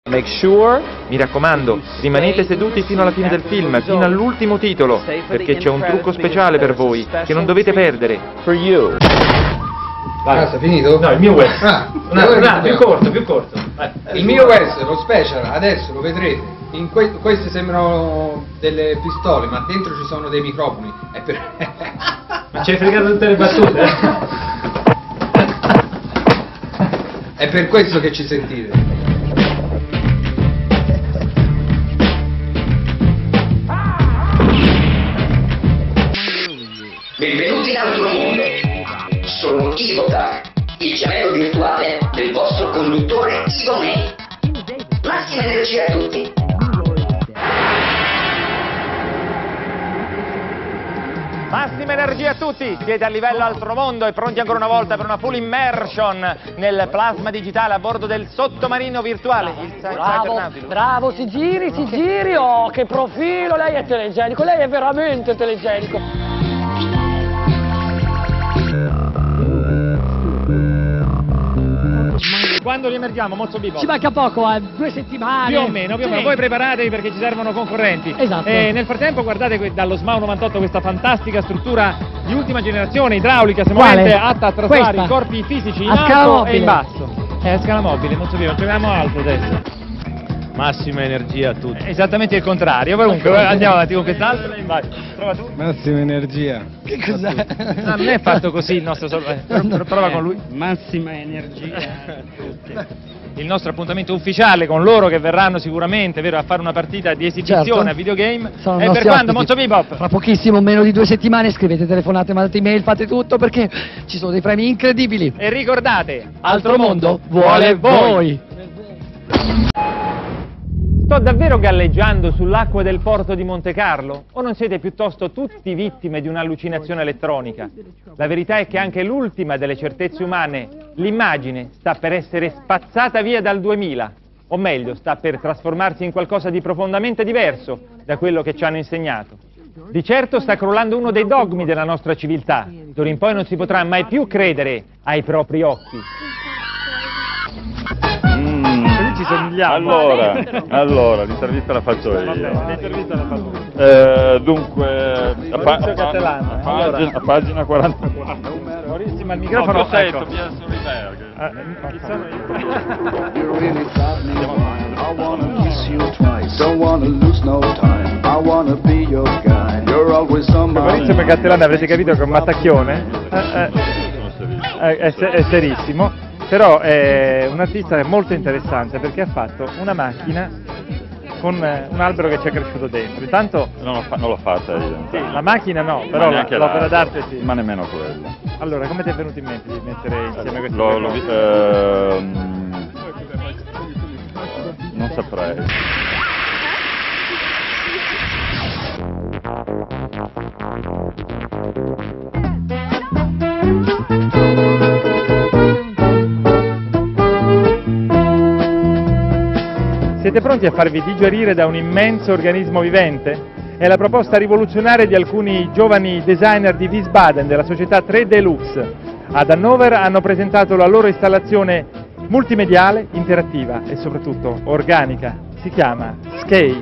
Make sure, mi raccomando, rimanete seduti fino alla fine del film, fino all'ultimo titolo, perché c'è un trucco speciale per voi, che non dovete perdere. For you. Basta, finito? No, il mio Wes. Più corto. Il mio Wes, lo special, adesso lo vedrete. Queste sembrano delle pistole, ma dentro ci sono dei microfoni. Ma ci hai fregato tutte le battute? È per questo che ci sentite. Benvenuti in altro mondo. Sono Ivotar, il gemello virtuale del vostro conduttore Ivonei. Massima energia a tutti. Massima energia a tutti, siete a livello altro mondo e pronti ancora una volta per una full immersion nel plasma digitale a bordo del sottomarino virtuale. Bravo, si giri, oh che profilo, lei è telegenico, lei è veramente telegenico. Quando riemergiamo, Mozzo Bibo? Ci manca poco, 2 settimane. Più o meno. Voi preparatevi perché ci servono concorrenti. Esatto. Nel frattempo guardate dallo SMAU 98 questa fantastica struttura di ultima generazione idraulica, semuamente atta a traslare i corpi fisici in alto e in basso. A scala mobile, Mozzo Bibo, non troviamo altro adesso. Massima energia a tutti. Esattamente il contrario. Comunque andiamo avanti con quest'altro. Vai, prova tu. Massima energia. Che cos'è? Non è fatto così il nostro prova con lui. Massima energia a tutti. Il nostro appuntamento ufficiale con loro che verranno sicuramente, vero, a fare una partita di esibizione a videogame. Sono E per quando, Mozzo Bebop? Fra pochissimo, meno di 2 settimane, scrivete, telefonate, mandate email, fate tutto perché ci sono dei premi incredibili. E ricordate, Altro mondo vuole voi. Sto davvero galleggiando sull'acqua del porto di Monte Carlo? O non siete piuttosto tutti vittime di un'allucinazione elettronica? La verità è che anche l'ultima delle certezze umane, l'immagine, sta per essere spazzata via dal 2000. O meglio, sta per trasformarsi in qualcosa di profondamente diverso da quello che ci hanno insegnato. Di certo sta crollando uno dei dogmi della nostra civiltà. D'ora in poi non si potrà mai più credere ai propri occhi. Ci somigliamo. Allora, l'intervista la faccio io. L'intervista la faccio io. Dunque, a pagina 44. Orissima il microfono. Tu sei ecco. Tobias Oliver. Chi sono io? Maurizio Gattelani, avrete capito che è un mattacchione? È serissimo. Però è un artista molto interessante perché ha fatto una macchina con un albero che ci è cresciuto dentro. Intanto Non l'ho fatta io. sì, la macchina no, però l'opera d'arte sì. Ma nemmeno quella. Allora, come ti è venuto in mente di mettere insieme questi non saprei. Siete pronti a farvi digerire da un immenso organismo vivente? È la proposta rivoluzionaria di alcuni giovani designer di Wiesbaden della società 3 Deluxe. Ad Hannover hanno presentato la loro installazione multimediale, interattiva e soprattutto organica. Si chiama Scape.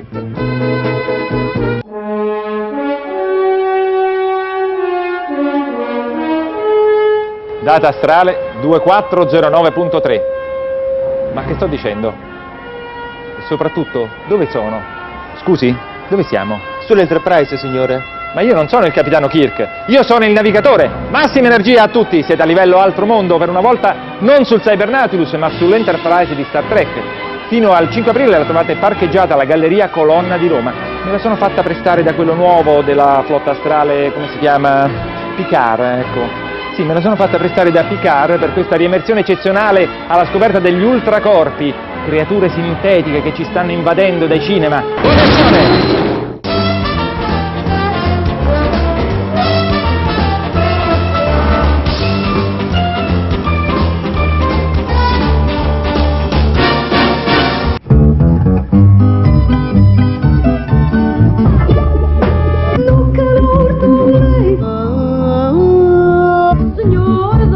Data astrale 2409.3. Ma che sto dicendo? Soprattutto, dove sono? Scusi, dove siamo? Sull'Enterprise, signore. Ma io non sono il capitano Kirk, io sono il navigatore. Massima energia a tutti, siete a livello altro mondo, per una volta non sul Cybernautilus, ma sull'Enterprise di Star Trek. Fino al 5 aprile la trovate parcheggiata alla Galleria Colonna di Roma. Me la sono fatta prestare da quello nuovo della flotta astrale, come si chiama? Picard, ecco. Sì, me la sono fatta prestare da Picard per questa riemersione eccezionale alla scoperta degli ultracorpi, creature sintetiche che ci stanno invadendo dai cinema. Buona azione!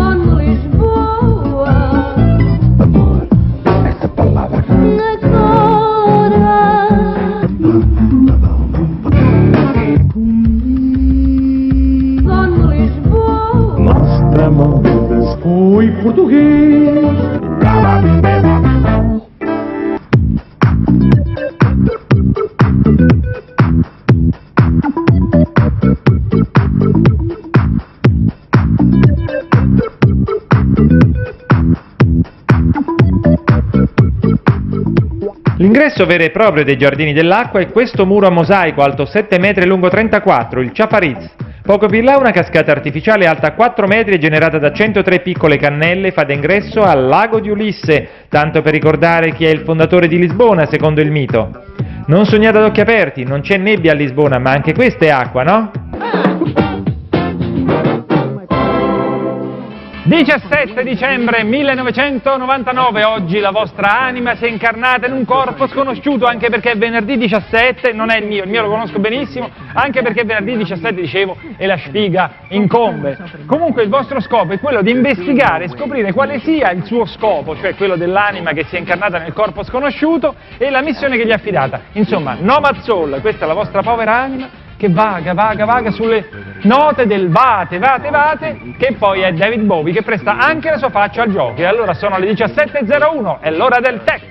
Esta palabra L'ingresso vero e proprio dei Giardini dell'Acqua è questo muro a mosaico alto 7 metri e lungo 34, il Chafariz. Poco più in là una cascata artificiale alta 4 metri e generata da 103 piccole cannelle fa da ingresso al lago di Ulisse, tanto per ricordare chi è il fondatore di Lisbona, secondo il mito. Non sognate ad occhi aperti, non c'è nebbia a Lisbona, ma anche questa è acqua, no? 17 dicembre 1999, oggi la vostra anima si è incarnata in un corpo sconosciuto, anche perché è venerdì 17, non è il mio lo conosco benissimo, anche perché venerdì 17, dicevo, e la sfiga incombe. Comunque il vostro scopo è quello di investigare e scoprire quale sia il suo scopo, cioè quello dell'anima che si è incarnata nel corpo sconosciuto e la missione che gli è affidata. Insomma, Nomad Soul, questa è la vostra povera anima che vaga sulle note del vate, che poi è David Bowie che presta anche la sua faccia al gioco. E allora sono le 17:01, è l'ora del tech.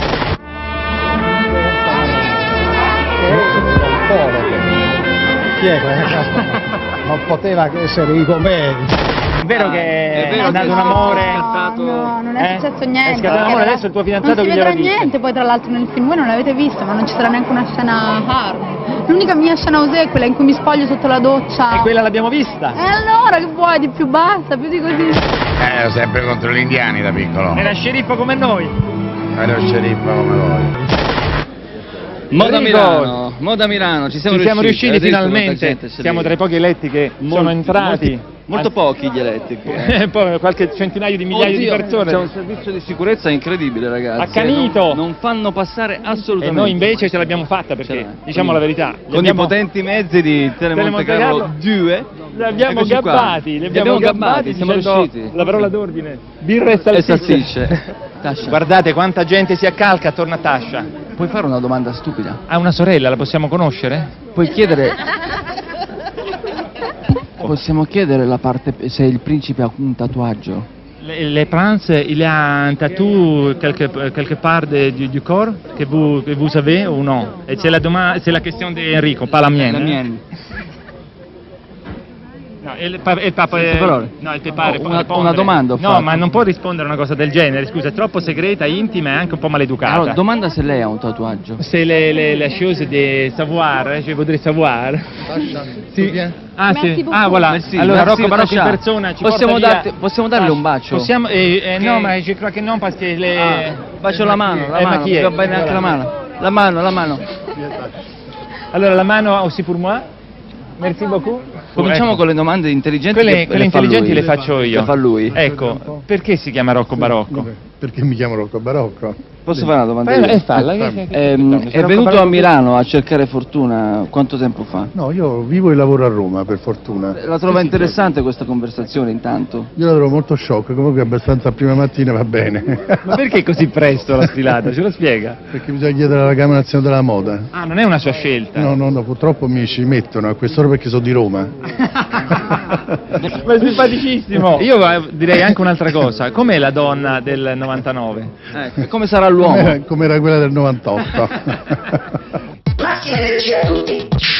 Chi è questo? Non poteva che essere i Gomeri. È vero che è nato un amore? No, non è successo niente. È scattato un amore, adesso il tuo fidanzato che glielo dice? Non si vedrà niente poi tra l'altro nel film, voi non l'avete visto, ma non ci sarà neanche una scena hard. L'unica mia scena osè è quella in cui mi spoglio sotto la doccia. E quella l'abbiamo vista. E allora che vuoi di più, basta, più di così. Ero sempre contro gli indiani da piccolo. Era sceriffo come noi. Ero sceriffo come voi. Moda Milano, ci siamo riusciti finalmente, siamo tra i pochi eletti che sono entrati. Molto pochi gli eletti. Poi qualche centinaio di migliaia di persone. C'è un servizio di sicurezza incredibile, ragazzi. Accanito! Non fanno passare assolutamente. E noi invece ce l'abbiamo fatta perché, diciamo la verità. Con i potenti mezzi di Telemonte Carlo 2. Li abbiamo gabbati, siamo riusciti. La parola d'ordine. Birra e salsicce. Guardate quanta gente si accalca attorno a Tascia. Puoi fare una domanda stupida? Ha una sorella, la possiamo conoscere? Puoi chiedere... Possiamo chiedere la parte se il principe ha un tatuaggio? Le prince, il a un tatou quelque part du corps que vous avez ou non? Et c'est la question di Enrico, pas la mienne. La mienne. No, il pepare una domanda. No, ma non può rispondere a una cosa del genere, scusa, è troppo segreta, intima e anche un po' maleducata. Allora, domanda se lei ha un tatuaggio. Se le chose de savoir, je voudrais savoir. Sì. Ah, sì. Ah, voilà. Merci, allora merci, Rocco Barocco in Tascia. persona ci Possiamo darle un bacio? Possiamo, no, ma je crois que non, parce que bacio la mano, ma chi è? va bene anche la mano. La mano. Allora, la mano aussi pour moi. Merci beaucoup. Cominciamo con le domande intelligenti. Quelle intelligenti le faccio io. Le fa lui. Ecco, perché si chiama Rocco Barocco? Perché mi chiamo Rocco Barocco? Posso fare una domanda? Falla. È venuto a Milano a cercare fortuna quanto tempo fa? No, io vivo e lavoro a Roma, per fortuna. La trova interessante questa conversazione intanto? Io la trovo molto shock, comunque abbastanza prima mattina va bene. Ma perché così presto la sfilata? Ce lo spiega? Perché bisogna chiedere alla Camera Nazionale della Moda. Ah, non è una sua scelta? No, purtroppo mi ci mettono a quest'ora perché sono di Roma. Ma è simpaticissimo. Io direi anche un'altra cosa, com'è la donna del 99? Come sarà l'uomo? Come era quella del 98. Massima energia a tutti.